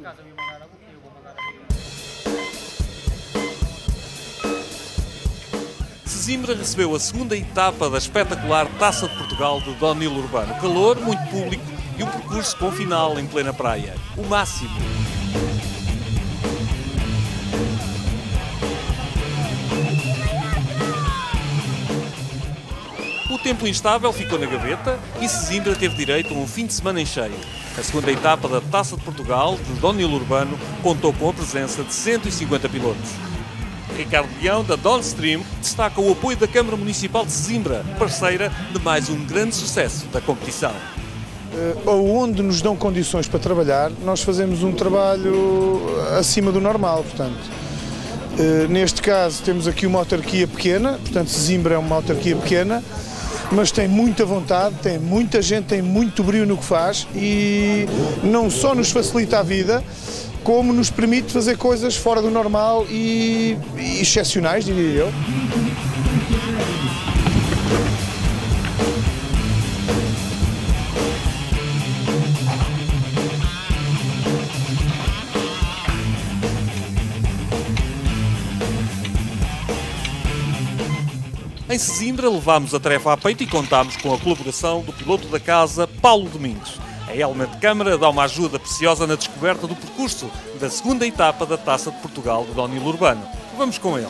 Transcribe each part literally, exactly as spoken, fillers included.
Sesimbra recebeu a segunda etapa da espetacular Taça de Portugal de downhill urbano. Calor, muito público e um percurso com final em plena praia. O máximo. O tempo instável ficou na gaveta e Sesimbra teve direito a um fim de semana em cheio. A segunda etapa da Taça de Portugal de downhill urbano contou com a presença de cento e cinquenta pilotos. Ricardo Leão, da Downstream, destaca o apoio da Câmara Municipal de Sesimbra, parceira de mais um grande sucesso da competição. Onde nos dão condições para trabalhar, nós fazemos um trabalho acima do normal, portanto. Neste caso temos aqui uma autarquia pequena, portanto Sesimbra é uma autarquia pequena, mas tem muita vontade, tem muita gente, tem muito brio no que faz e não só nos facilita a vida, como nos permite fazer coisas fora do normal e, e excepcionais, diria eu. Em Sesimbra levámos a tarefa a peito e contámos com a colaboração do piloto da casa, Paulo Domingos. A Helmet Câmara dá uma ajuda preciosa na descoberta do percurso da segunda etapa da Taça de Portugal de downhill urbano. Vamos com ele.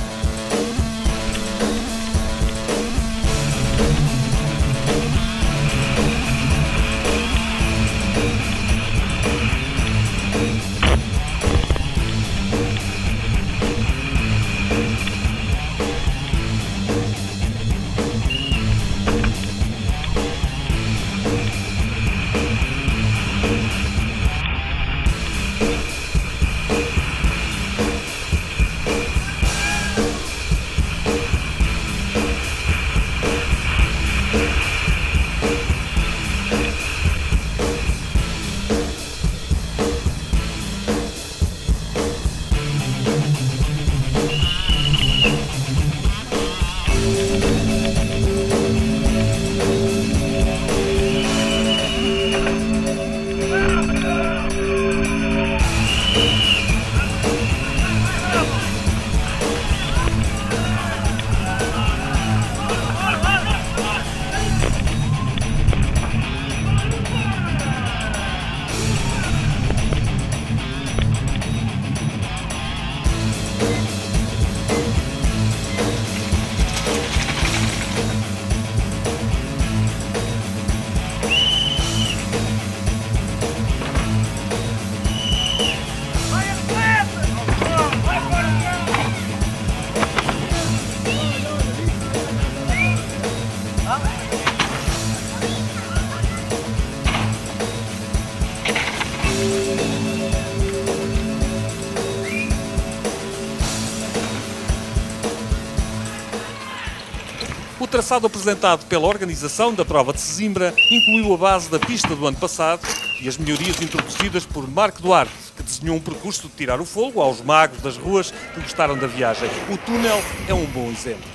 O traçado apresentado pela organização da prova de Sesimbra incluiu a base da pista do ano passado e as melhorias introduzidas por Marco Duarte, que desenhou um percurso de tirar o fôlego aos magos das ruas que gostaram da viagem. O túnel é um bom exemplo.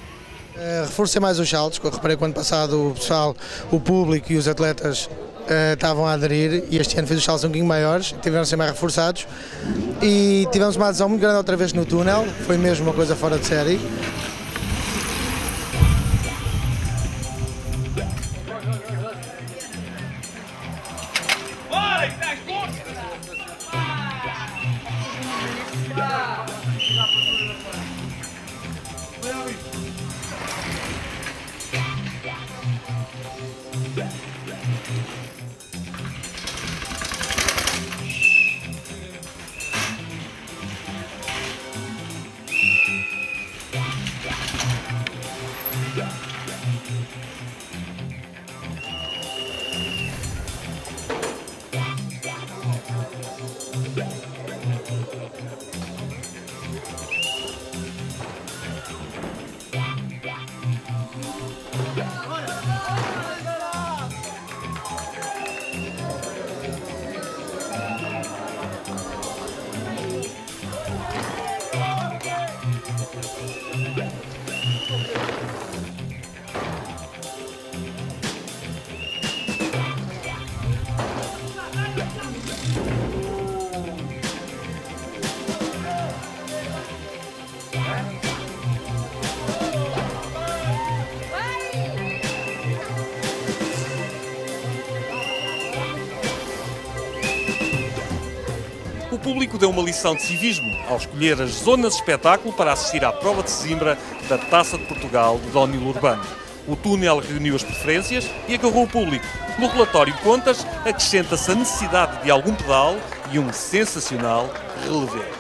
Uh, reforcei mais os saltos, que eu reparei que o ano passado o pessoal, o público e os atletas uh, estavam a aderir e este ano fiz os saltos um bocadinho maiores, tiveram a ser mais reforçados e tivemos uma adesão muito grande outra vez no túnel, foi mesmo uma coisa fora de série. O público deu uma lição de civismo ao escolher as zonas de espetáculo para assistir à prova de Sesimbra da Taça de Portugal de Downhill Urbano. O túnel reuniu as preferências e agarrou o público. No relatório de contas, acrescenta-se a necessidade de algum pedal e um sensacional relevé.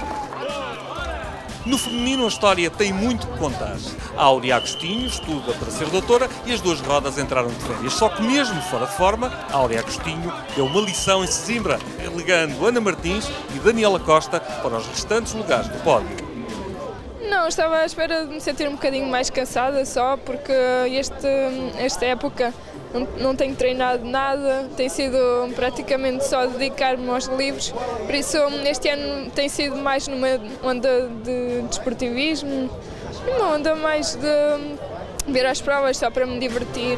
No feminino, a história tem muito que contar. A Áurea Agostinho estuda para ser doutora e as duas rodas entraram de férias. Só que mesmo fora de forma, a Áurea Agostinho deu uma lição em Sesimbra, relegando Ana Martins e Daniela Costa para os restantes lugares do pódio. Não, estava à espera de me sentir um bocadinho mais cansada só, porque este, esta época não, não tenho treinado nada, tem sido praticamente só dedicar-me aos livros, por isso este ano tem sido mais numa onda de desportivismo, numa onda mais de ver as provas só para me divertir.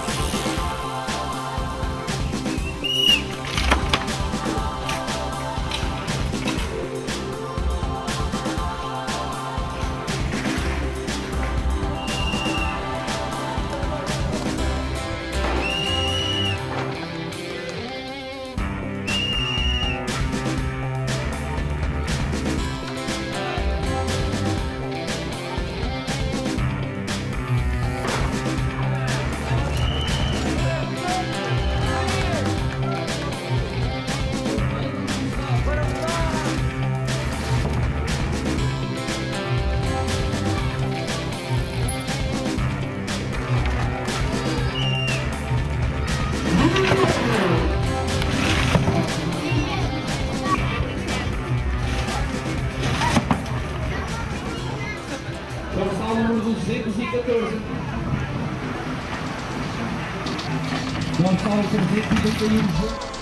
Dorsal número duzentos e catorze. Dorsal trezentos e trinta e um.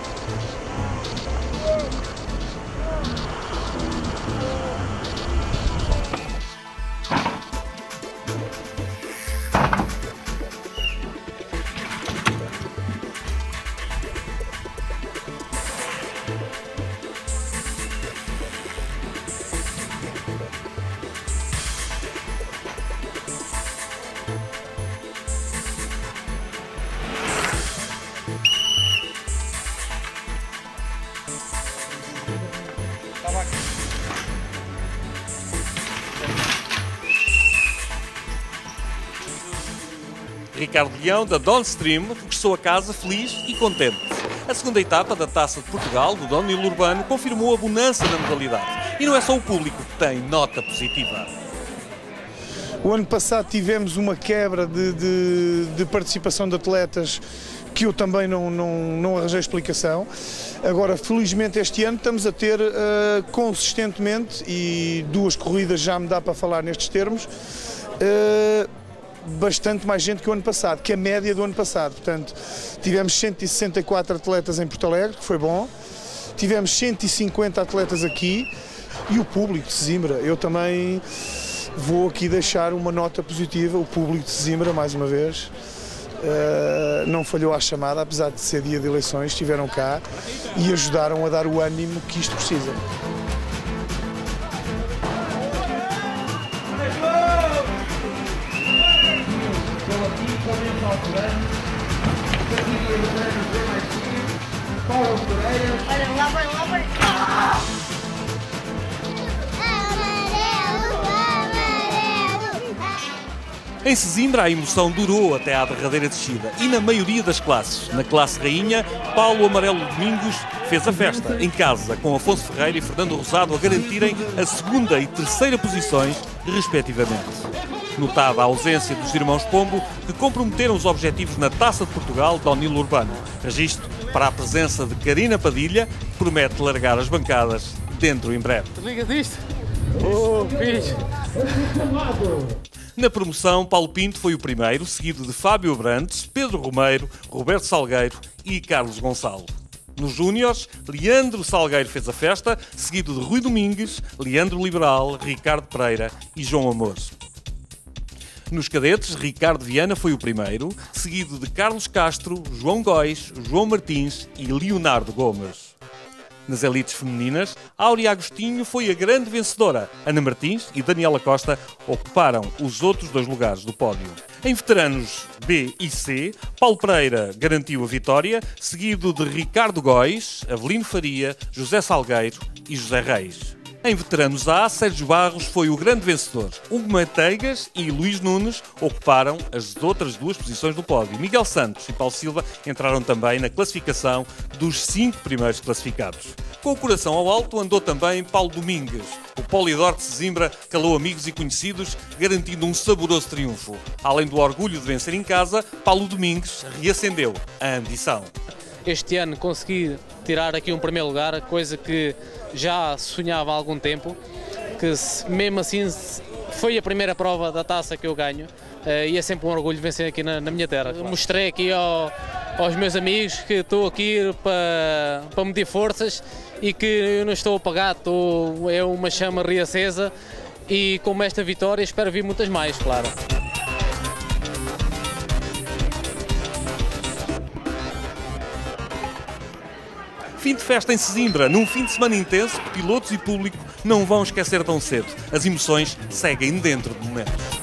Ricardo Leão, da Downstream, regressou a casa feliz e contente. A segunda etapa da Taça de Portugal, do Downhill Urbano, confirmou a bonança da modalidade. E não é só o público que tem nota positiva. O ano passado tivemos uma quebra de, de, de participação de atletas que eu também não, não, não arranjei explicação. Agora, felizmente, este ano estamos a ter uh, consistentemente, e duas corridas já me dá para falar nestes termos, uh, bastante mais gente que o ano passado, que a média do ano passado. Portanto, tivemos cento e sessenta e quatro atletas em Porto Alegre, que foi bom. Tivemos cento e cinquenta atletas aqui e o público de Sesimbra. Eu também vou aqui deixar uma nota positiva. O público de Sesimbra, mais uma vez, uh, não falhou à chamada, apesar de ser dia de eleições, estiveram cá e ajudaram a dar o ânimo que isto precisa. Olha lá, vai lá, vai. Amarelo, amarelo. Em Sesimbra, a emoção durou até à derradeira descida e na maioria das classes. Na classe rainha, Paulo Amarelo Domingos fez a festa em casa, com Afonso Ferreira e Fernando Rosado a garantirem a segunda e terceira posições, respectivamente. Notada a ausência dos irmãos Pombo, que comprometeram os objetivos na Taça de Portugal Downhill Urbano. Registro para a presença de Karina Padilha, que promete largar as bancadas dentro em breve. Liga disto? Oh, fixe! Na promoção, Paulo Pinto foi o primeiro, seguido de Fábio Abrantes, Pedro Romeiro, Roberto Salgueiro e Carlos Gonçalo. Nos Júniores, Leandro Salgueiro fez a festa, seguido de Rui Domingues, Leandro Liberal, Ricardo Pereira e João Amores. Nos cadetes, Ricardo Viana foi o primeiro, seguido de Carlos Castro, João Góis, João Martins e Leonardo Gomes. Nas elites femininas, Áurea Agostinho foi a grande vencedora. Ana Martins e Daniela Costa ocuparam os outros dois lugares do pódio. Em veteranos B e C, Paulo Pereira garantiu a vitória, seguido de Ricardo Góis, Avelino Faria, José Salgueiro e José Reis. Em veteranos A, Sérgio Barros foi o grande vencedor. Hugo Manteigas e Luís Nunes ocuparam as outras duas posições do pódio. Miguel Santos e Paulo Silva entraram também na classificação dos cinco primeiros classificados. Com o coração ao alto andou também Paulo Domingues. O Polidor de Sesimbra calou amigos e conhecidos, garantindo um saboroso triunfo. Além do orgulho de vencer em casa, Paulo Domingues reacendeu a ambição. Este ano consegui tirar aqui um primeiro lugar, coisa que já sonhava há algum tempo, que mesmo assim foi a primeira prova da taça que eu ganho e é sempre um orgulho vencer aqui na, na minha terra. Claro. Mostrei aqui ao, aos meus amigos que estou aqui para, para medir forças e que eu não estou apagado, estou, é uma chama reacesa e com esta vitória espero vir muitas mais, claro. Fim de festa em Sesimbra, num fim de semana intenso que pilotos e público não vão esquecer tão cedo. As emoções seguem dentro de momentos.